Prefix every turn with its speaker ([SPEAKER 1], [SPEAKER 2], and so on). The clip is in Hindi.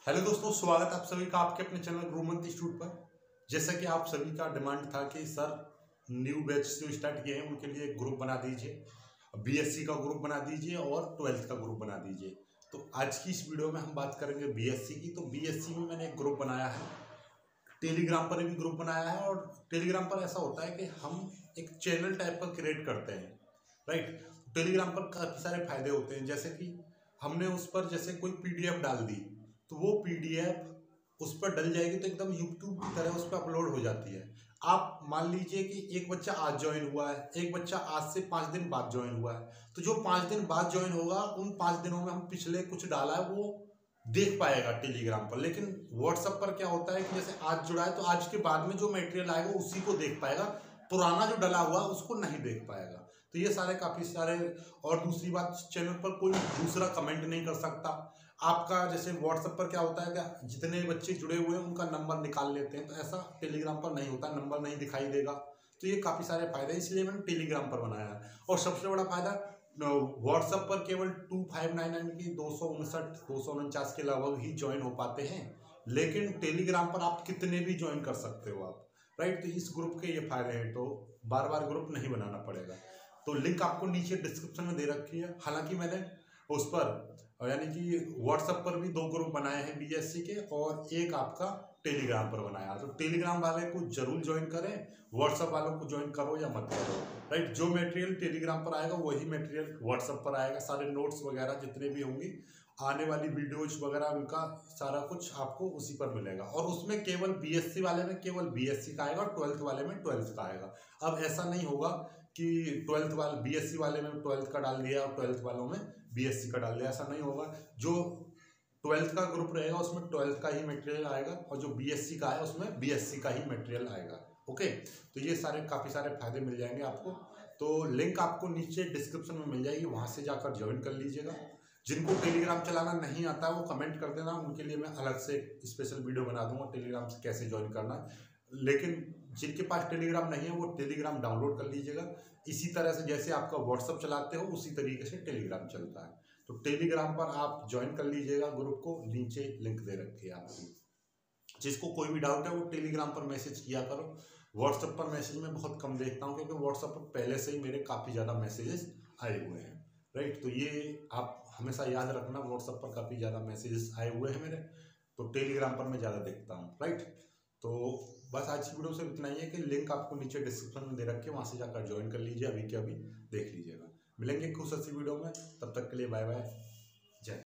[SPEAKER 1] हेलो दोस्तों, स्वागत आप सभी का आपके अपने चैनल गुरुमंत इंस्टीट्यूट पर। जैसा कि आप सभी का डिमांड था कि सर न्यू बैच जो स्टार्ट किए हैं उनके लिए एक ग्रुप बना दीजिए, बीएससी का ग्रुप बना दीजिए और 12th का ग्रुप बना दीजिए। तो आज की इस वीडियो में हम बात करेंगे बीएससी की। तो बीएससी में मैंने एक ग्रुप बनाया है, टेलीग्राम पर भी ग्रुप बनाया है। और टेलीग्राम पर ऐसा होता है कि हम एक चैनल टाइप का क्रिएट करते हैं, राइट। टेलीग्राम पर काफ़ी सारे फायदे होते हैं, जैसे कि हमने उस पर जैसे कोई पीडीएफ डाल दी तो वो पीडीएफ उस पर डल जाएगी तो एकदम यूट्यूब की तरह उस पर अपलोड हो जाती है। आप मान लीजिए कि एक बच्चा आज ज्वाइन हुआ है, एक बच्चा आज से 5 दिन बाद ज्वाइन हुआ है, तो जो 5 दिन बाद ज्वाइन होगा उन 5 दिनों में हम पिछले कुछ डाला है वो देख पाएगा टेलीग्राम पर। लेकिन व्हाट्सएप पर क्या होता है कि जैसे आज जुड़ा है तो आज के बाद में जो मटेरियल आएगा उसी को देख पाएगा, पुराना जो डला हुआ उसको नहीं देख पाएगा। तो ये सारे काफ़ी सारे। और दूसरी बात, चैनल पर कोई दूसरा कमेंट नहीं कर सकता आपका। जैसे व्हाट्सएप पर क्या होता है कि जितने बच्चे जुड़े हुए हैं उनका नंबर निकाल लेते हैं, तो ऐसा टेलीग्राम पर नहीं होता, नंबर नहीं दिखाई देगा। तो ये काफ़ी सारे फायदे हैं, इसलिए मैंने टेलीग्राम पर बनाया है। और सबसे बड़ा फायदा, व्हाट्सएप पर केवल 2599 की 259 के लगभग ही ज्वाइन हो पाते हैं, लेकिन टेलीग्राम पर आप कितने भी ज्वाइन कर सकते हो आप, राइट। तो इस ग्रुप के ये फायदे हैं, तो बार बार ग्रुप नहीं बनाना पड़ेगा। तो लिंक आपको नीचे डिस्क्रिप्शन में दे रखी है। हालांकि मैंने उस पर यानी कि व्हाट्सएप पर भी 2 ग्रुप बनाए हैं बीएससी के, और एक आपका टेलीग्राम पर बनाया। तो टेलीग्राम वाले को जरूर ज्वाइन करें, व्हाट्सएप वालों को ज्वाइन करो या मत करो, राइट। जो मटेरियल टेलीग्राम पर आएगा वही मटेरियल व्हाट्सएप पर आएगा। सारे नोट्स वगैरह जितने भी होंगी, आने वाली वीडियोज वगैरह, उनका सारा कुछ आपको उसी पर मिलेगा। और उसमें केवल बीएससी वाले में केवल बीएससी का आएगा और 12th वाले में 12th का आएगा। अब ऐसा नहीं होगा कि 12th वाले बीएससी वाले में 12th का डाल दिया और 12th वालों में बीएससी का डाल दिया, ऐसा नहीं होगा। जो 12th का ग्रुप रहेगा उसमें 12th का ही मटेरियल आएगा, और जो बीएससी का है उसमें बीएससी का ही मटेरियल आएगा। ओके, तो ये सारे काफ़ी सारे फायदे मिल जाएंगे आपको। तो लिंक आपको नीचे डिस्क्रिप्शन में मिल जाएगी, वहाँ से जाकर ज्वाइन कर लीजिएगा। जिनको टेलीग्राम चलाना नहीं आता है वो कमेंट कर देना, उनके लिए मैं अलग से स्पेशल वीडियो बना दूंगा टेलीग्राम से कैसे ज्वाइन करना है। लेकिन जिनके पास टेलीग्राम नहीं है वो टेलीग्राम डाउनलोड कर लीजिएगा। इसी तरह से जैसे आपका व्हाट्सअप चलाते हो उसी तरीके से टेलीग्राम चलता है। तो टेलीग्राम पर आप ज्वाइन कर लीजिएगा ग्रुप को, नीचे लिंक दे रखी है आपकी। जिसको कोई भी डाउट है वो टेलीग्राम पर मैसेज किया करो। व्हाट्सएप पर मैसेज मैं बहुत कम देखता हूँ, क्योंकि व्हाट्सएप पर पहले से ही मेरे काफ़ी ज़्यादा मैसेजेस आए हुए हैं, राइट। तो ये आप हमेशा याद रखना, व्हाट्सएप पर काफ़ी ज़्यादा मैसेजेस आए हुए हैं मेरे, तो टेलीग्राम पर मैं ज़्यादा देखता हूँ, राइट। तो बस आज की वीडियो से इतना ही है कि लिंक आपको नीचे डिस्क्रिप्शन में दे रखे, वहाँ से जाकर ज्वाइन कर लीजिए, अभी के अभी देख लीजिएगा। मिलेंगे कुछ अच्छी वीडियो में, तब तक के लिए बाय बाय।